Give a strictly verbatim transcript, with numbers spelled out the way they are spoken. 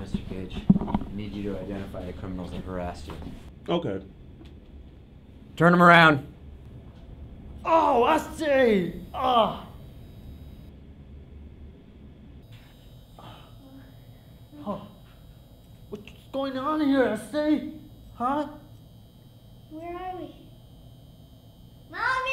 Mister Gage. I need you to identify the criminals that harassed you. Okay. Turn them around. Oh, I see. Oh. Oh. What's going on here, I see? Huh? Where are we? Mommy!